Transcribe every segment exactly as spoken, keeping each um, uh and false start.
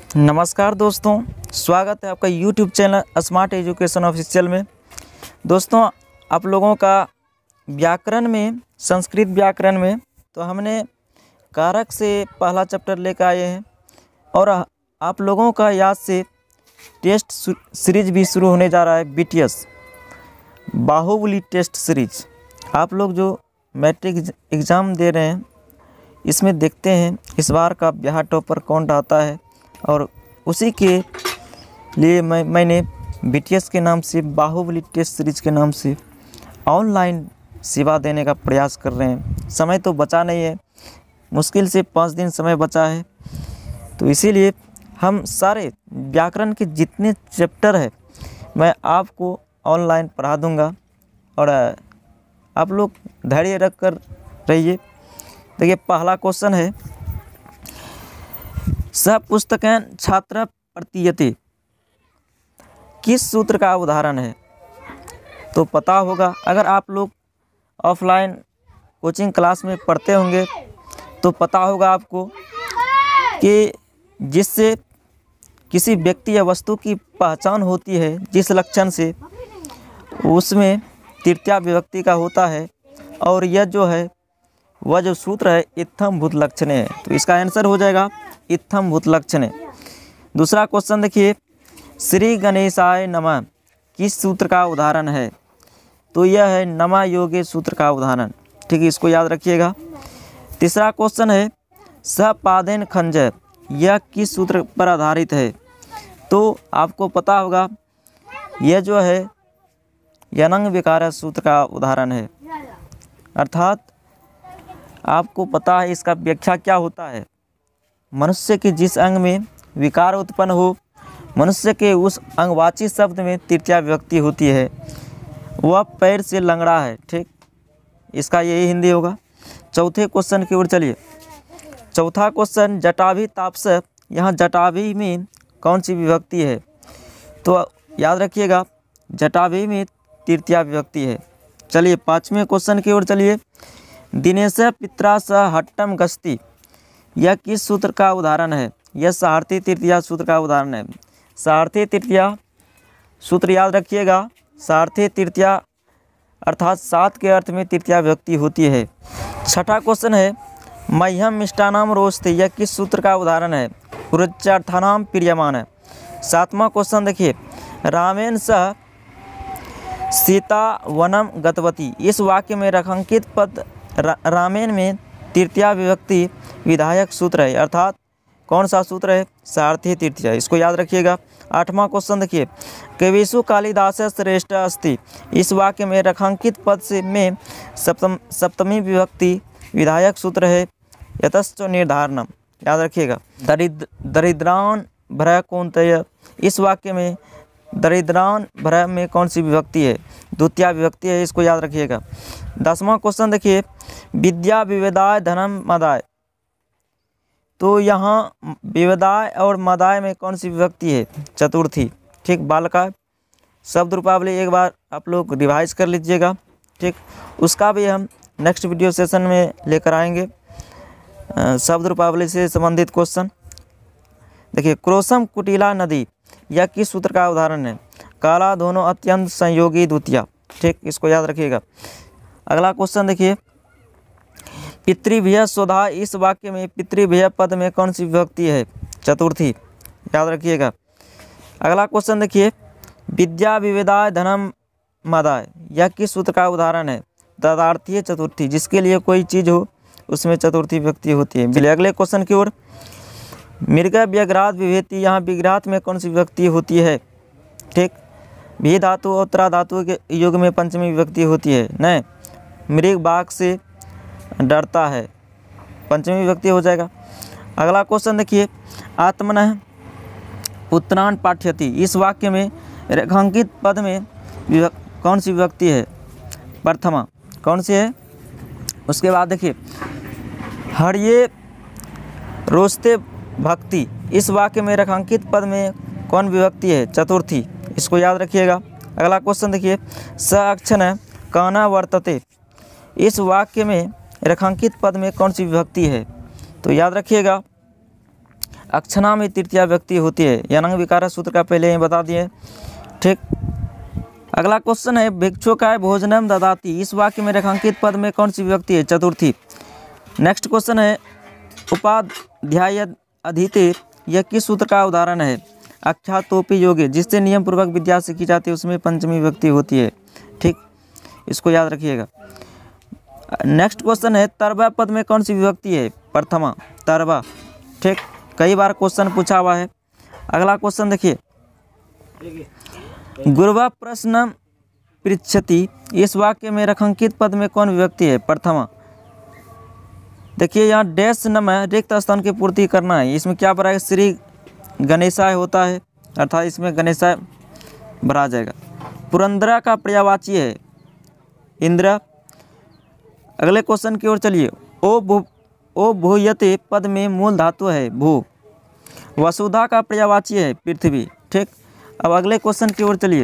नमस्कार दोस्तों, स्वागत है आपका YouTube channel smart education official में। दोस्तों, आप लोगों का व्याकरण में, संस्कृत व्याकरण में तो हमने कारक से पहला चैप्टर लेकर आए हैं और आप लोगों का याद से टेस्ट सीरीज भी शुरू होने जा रहा है। बीटीएस बाहुबली टेस्ट सीरीज आप लोग जो मैट्रिक एग्ज़ाम दे रहे हैं, इसमें देखते हैं इस बार का बिहार टॉपर कौन रहता है। और उसी के लिए मैं मैंने बीटीएस के नाम से, बाहुबली टेस्ट सीरीज के नाम से ऑनलाइन सेवा देने का प्रयास कर रहे हैं। समय तो बचा नहीं है, मुश्किल से पाँच दिन समय बचा है, तो इसीलिए हम सारे व्याकरण के जितने चैप्टर है मैं आपको ऑनलाइन पढ़ा दूंगा और आप लोग धैर्य रख कर रहिए। देखिए, पहला क्वेश्चन है, सपुस्तकेन छात्र प्रतीयते किस सूत्र का उदाहरण है? तो पता होगा, अगर आप लोग ऑफलाइन कोचिंग क्लास में पढ़ते होंगे तो पता होगा आपको कि जिससे किसी व्यक्ति या वस्तु की पहचान होती है, जिस लक्षण से, उसमें तृतीया विभक्ति का होता है। और यह जो है वह जो सूत्र है इत्थम भूत लक्षणे है, तो इसका आंसर हो जाएगा इत्थम भूत लक्षणे। दूसरा क्वेश्चन देखिए, श्री गणेशाय नमः किस सूत्र का उदाहरण है? तो यह है नमा योगे सूत्र का उदाहरण। ठीक है, इसको याद रखिएगा। तीसरा क्वेश्चन है, सपादेन खंजय यह किस सूत्र पर आधारित है? तो आपको पता होगा यह जो है यनंग विकार सूत्र का उदाहरण है। अर्थात आपको पता है इसका व्याख्या क्या होता है। मनुष्य के जिस अंग में विकार उत्पन्न हो, मनुष्य के उस अंगवाची शब्द में तृतीया विभक्ति होती है, वह पैर से लंगड़ा है। ठीक, इसका यही हिंदी होगा। चौथे क्वेश्चन की ओर चलिए। चौथा क्वेश्चन, जटाभी तापस यहाँ जटाभी में कौन सी विभक्ति है? तो याद रखिएगा जटाभी में तृतीया विभक्ति है। चलिए पाँचवें क्वेश्चन की ओर चलिए। दिनेश पित्रा स हट्टम गस्ती यह किस सूत्र का उदाहरण है? यह सारथी तृतीया सूत्र का उदाहरण है। सारथी तृतीया सूत्र याद रखिएगा, सारथी तृतीया अर्थात सात के अर्थ में तृतीया विभक्ति होती है। छठा क्वेश्चन है, मह्यम मिष्टानाम रोस्ते यह किस सूत्र का उदाहरण है? रुच्यार्थानाम प्रियमान है। सातवां क्वेश्चन देखिए, रामेण सह सीता वनम गतवती इस वाक्य में रेखांकित पद रा, रामेण में तृतीया विभक्ति विधायक सूत्र है। अर्थात कौन सा सूत्र है? सारथी तृतीया, इसको याद रखिएगा। आठवां क्वेश्चन देखिए, कविषु कालिदास श्रेष्ठ अस्ति इस वाक्य में रेखांकित पद से में सप्तम सप्तमी विभक्ति विधायक सूत्र है यतश्च निर्धारणम, याद रखिएगा। दरिद्र दरिद्रान भ्रय कौन्तेय इस वाक्य में दरिद्रान भ्रय में कौन सी विभक्ति है? द्वितीया विभक्ति है, इसको याद रखिएगा। दसवां क्वेश्चन देखिए, विद्या विवेदाय धनम मदाय तो यहाँ विवेदाय और मदाय में कौन सी विभक्ति है? चतुर्थी। ठीक, बालका शब्द रूपावली एक बार आप लोग रिवाइज कर लीजिएगा। ठीक, उसका भी हम नेक्स्ट वीडियो सेशन में लेकर आएंगे, शब्द रूपावली से संबंधित क्वेश्चन। देखिए, क्रोशम कुटिला नदी यह किस सूत्र का उदाहरण है? काला दोनों अत्यंत संयोगी द्वितीया। ठीक, इसको याद रखिएगा। अगला क्वेश्चन देखिए, पितृभ्य स्वधा इस वाक्य में पितृभ्य पद में कौन सी विभक्ति है? चतुर्थी, याद रखिएगा। अगला क्वेश्चन देखिए, विद्या विवेदाय धनम मदाय यह किस सूत्र का उदाहरण है? तदार्थीय चतुर्थी, जिसके लिए कोई चीज़ हो उसमें चतुर्थी विभक्ति होती है। चलिए अगले क्वेश्चन की ओर। मृग व्यग्रात विभेति यहाँ विग्रात में कौन सी विभक्ति होती है? ठीक, भी धातु और त्रा धातु के युग में पंचमी विभक्ति होती है। नहीं, मृग बाघ से डरता है, पंचमी विभक्ति हो जाएगा। अगला क्वेश्चन देखिए, आत्मनः उत्तरायण पाठ्यति इस वाक्य में रेखांकित पद में कौन सी विभक्ति है? प्रथमा, कौन सी है? उसके बाद देखिए, हरिये रोस्ते भक्ति इस वाक्य में रेखांकित पद में कौन विभक्ति है? चतुर्थी, इसको याद रखिएगा। अगला क्वेश्चन देखिए, स अक्षण काना वर्तते इस वाक्य में रेखांकित पद में कौन सी विभक्ति है? तो याद रखिएगा अक्षना में तृतीया व्यक्ति होती है। यनंग विकार सूत्र का पहले ही बता दिए, ठीक। अगला क्वेश्चन है भिक्षुकाय भोजनम ददाति, इस वाक्य में रेखांकित पद में कौन सी विभक्ति है? चतुर्थी। नेक्स्ट क्वेश्चन है उपाध्याय अधीते, यह किस सूत्र का उदाहरण है? आख्यातोपि योगे, जिससे नियम पूर्वक विद्या सीखी जाती है उसमें पंचमी विभक्ति होती है, ठीक, इसको याद रखिएगा। नेक्स्ट क्वेश्चन है तरवा पद में कौन सी विभक्ति है? प्रथमा, तरवा, ठीक, कई बार क्वेश्चन पूछा हुआ है। अगला क्वेश्चन देखिए, गुरुवा प्रश्न पृच्छति, इस वाक्य में रेखांकित पद में कौन विभक्ति है? प्रथमा। देखिए यहाँ डैश नम है, रिक्त स्थान की पूर्ति करना है, इसमें क्या भरा है? श्री गणेशाय होता है, अर्थात इसमें गणेशाय भरा जाएगा। पुरंदरा का पर्यायवाची है इंद्र। अगले क्वेश्चन की ओर चलिए, ओ भू ओ भूयते पद में मूल धातु है भू। वसुधा का पर्यायवाची है पृथ्वी, ठीक। अब अगले क्वेश्चन की ओर चलिए,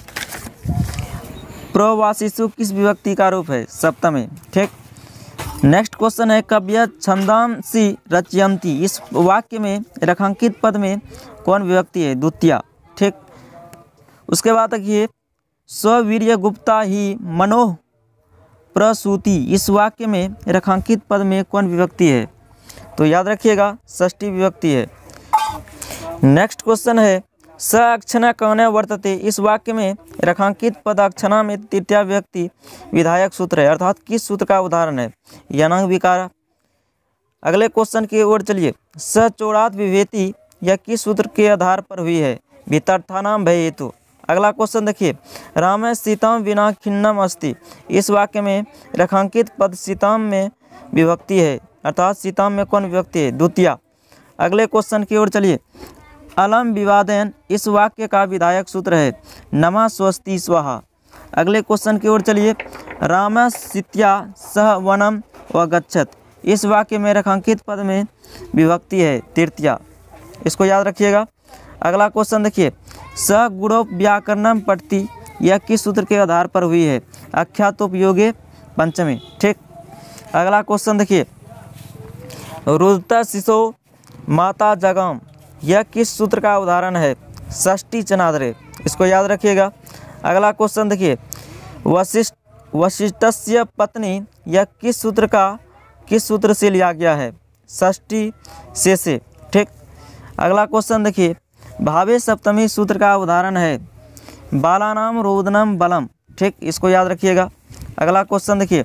प्रवासिसु किस विभक्ति का रूप है? सप्तमी, ठीक। नेक्स्ट क्वेश्चन है कव्य छंदांसी रचयन्ति, इस वाक्य में रेखांकित पद में कौन विभक्ति है? द्वितीया, ठीक। उसके बाद देखिए स्ववीर्य गुप्ता ही मनोह प्रसूति, इस वाक्य में रेखांकित पद में कौन विभक्ति है? तो याद रखिएगा षष्ठी विभक्ति है। नेक्स्ट क्वेश्चन है स अक्षना कौन वर्तते, इस वाक्य में रेखांकित पद अक्षना में तृतीया विभक्ति विधायक सूत्र है, अर्थात किस सूत्र का उदाहरण है? यनंग विकार। अगले क्वेश्चन की ओर चलिए, स चोरात विभेति, यह किस सूत्र के आधार पर हुई है? वितर्थानाम भय हेतु। अगला क्वेश्चन देखिए, राम सीताम विना खिन्नम अस्ति, इस वाक्य में रेखांकित पद सीताम में विभक्ति है, अर्थात सीताम में कौन विभक्ति है? द्वितीया। अगले क्वेश्चन की ओर चलिए, अलम विवादेन, इस वाक्य का विधायक सूत्र है नमः स्वस्ति स्वाहा। अगले क्वेश्चन की ओर चलिए, राम सीत्या सह वनम वगच्छत, इस वाक्य में रेखांकित पद में विभक्ति है तृतीया, इसको याद रखिएगा। अगला क्वेश्चन देखिए, स गुणो व्याकरणम पठति, यह किस सूत्र के आधार पर हुई है? आख्यातोपयोगे पंचमी, ठीक। अगला क्वेश्चन देखिए, रुदता शिशो माता जगम, यह किस सूत्र का उदाहरण है? षष्ठी चनादरे, इसको याद रखिएगा। अगला क्वेश्चन देखिए, वशिष्ठ वशिष्ठस्य पत्नी, यह किस सूत्र का किस सूत्र से लिया गया है? षष्ठी से से, ठीक। अगला क्वेश्चन देखिए, भावे सप्तमी सूत्र का उदाहरण है बालानाम रोदनम बलम, ठीक, इसको याद रखिएगा। अगला क्वेश्चन देखिए,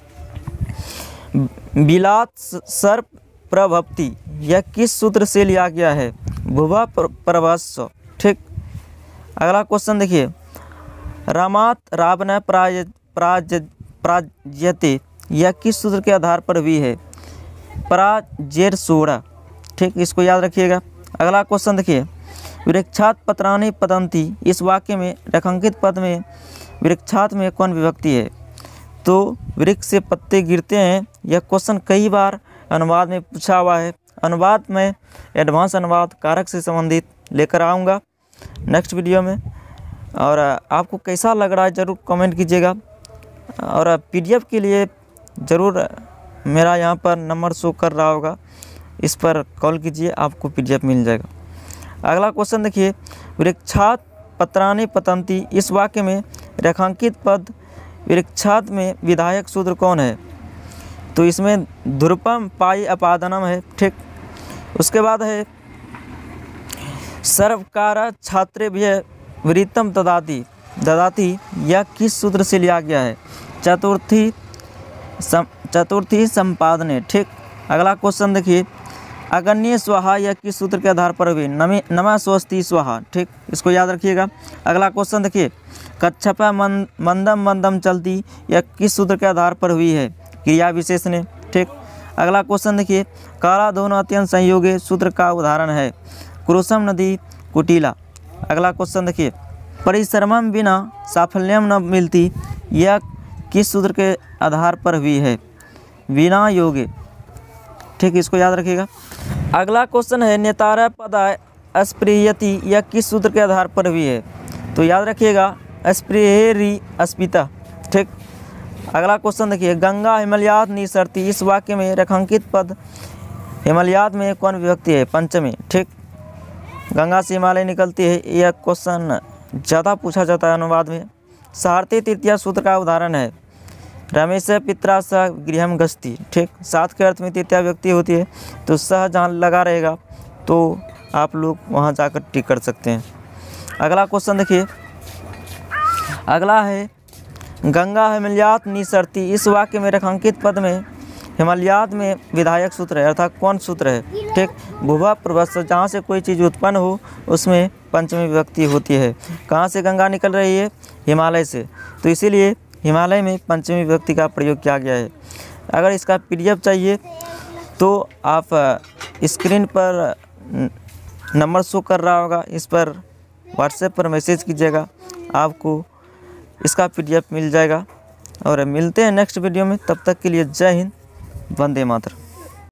बिलात सर्प प्रभवति, यह किस सूत्र से लिया गया है? भुवा प्रभस्व, ठीक। अगला क्वेश्चन देखिए, रामात रावण प्राय प्राज प्राज्यते, यह किस सूत्र के आधार पर हुई है? प्राजेर सोड़ा, ठीक, इसको याद रखिएगा। अगला क्वेश्चन देखिए, वृक्षात पत्राणि पतन्ति, इस वाक्य में रेखांकित पद में वृक्षात में कौन विभक्ति है? तो वृक्ष से पत्ते गिरते हैं, यह क्वेश्चन कई बार अनुवाद में पूछा हुआ है। अनुवाद में एडवांस अनुवाद कारक से संबंधित लेकर आऊँगा नेक्स्ट वीडियो में, और आपको कैसा लग रहा है ज़रूर कमेंट कीजिएगा, और पीडीएफ के लिए ज़रूर मेरा यहाँ पर नंबर शो कर रहा होगा, इस पर कॉल कीजिए, आपको पीडीएफ मिल जाएगा। अगला क्वेश्चन देखिए, वृक्षात पत्राणि पतन्ति, इस वाक्य में रेखांकित पद वृक्षात में विधायक सूत्र कौन है? तो इसमें ध्रुपम पाई अपादनम है, ठीक। उसके बाद है सर्वकार छात्रेभ्य वृत्तम ददाति ददाति, यह किस सूत्र से लिया गया है? चतुर्थी सम, चतुर्थी संपादने, ठीक। अगला क्वेश्चन देखिए, अगण्य स्वाहा, यह किस सूत्र के आधार पर हुई? नमे नमः स्वस्ति स्वाहा, ठीक, इसको याद रखिएगा। अगला क्वेश्चन देखिए, कच्छपा मंद मंदम मंदम चलती, यह किस सूत्र के आधार पर हुई है? क्रिया विशेष ने, ठीक। अगला क्वेश्चन देखिए, काला दोनों अत्यंत संयोगे सूत्र का उदाहरण है क्रोशम नदी कुटिला। अगला क्वेश्चन देखिए, परिश्रमम बिना साफल्यम न मिलती, यह किस सूत्र के आधार पर हुई है? बिना योगे, ठीक, इसको याद रखिएगा। अगला क्वेश्चन है नेतारा पदा अस्पृहयति, यह किस सूत्र के आधार पर हुई है? तो याद रखिएगा अस्पृहेरी अस्पिता, ठीक। अगला क्वेश्चन देखिए, गंगा हिमालयात निसरती, इस वाक्य में रेखांकित पद हिमालयात में कौन विभक्ति है? पंचमी। ठीक, गंगा से हिमालय निकलती है, यह क्वेश्चन ज़्यादा पूछा जाता है अनुवाद में। सारथी तृतीया सूत्र का उदाहरण है? रमेश पित्रा सह गृहम गस्ती। ठीक, सात के अर्थ में तृतीया व्यक्ति होती है, तो सह जहाँ लगा रहेगा तो आप लोग वहाँ जाकर टिक कर सकते हैं। अगला क्वेश्चन देखिए, अगला है गंगा हिमालयात निसरती। इस वाक्य में रेखांकित पद में हिमालयात में विधायक सूत्र है, अर्थात कौन सूत्र है? ठीक, भूभा प्रभस्व, जहाँ से कोई चीज़ उत्पन्न हो उसमें पंचमी विभक्ति होती है। कहाँ से गंगा निकल रही है? हिमालय से, तो इसीलिए हिमालय में पंचमी विभक्ति का प्रयोग किया गया है। अगर इसका पीडीएफ चाहिए तो आप स्क्रीन पर नंबर शो कर रहा होगा, इस पर व्हाट्सएप पर मैसेज कीजिएगा, आपको इसका पीडीएफ मिल जाएगा। और मिलते हैं नेक्स्ट वीडियो में, तब तक के लिए जय हिंद, वंदे मातरम।